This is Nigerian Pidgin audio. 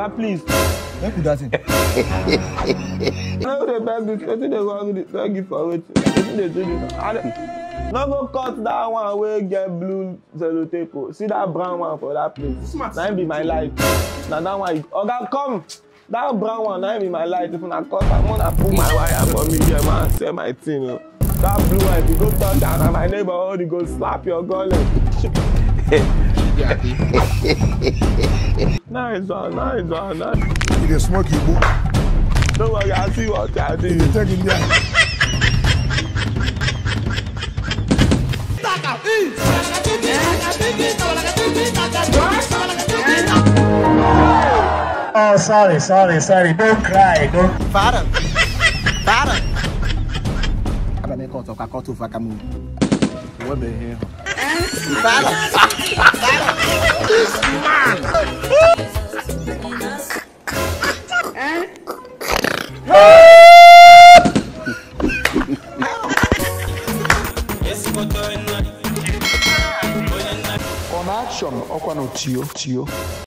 Oga, please. Make that thing. No, they beg this. They go beg you for it. They do this. No go cut that one where get blue sellotape. See that brown one for that place. That be my light. Now that one, Oga, come. That brown one, that be my light. If I cut, I'm gonna put my wire for me here, man. Say my thing. That blue one, if you go touch that, and my neighbor already go slap your gullet. Nice one. You can smoke your book. Don't worry, I'll see what I do. You take it there. Oh, sorry. Don't cry. Para. Aba me cut off a cut off a camu. What the hell? Para. This man. On action, okwa no Theo.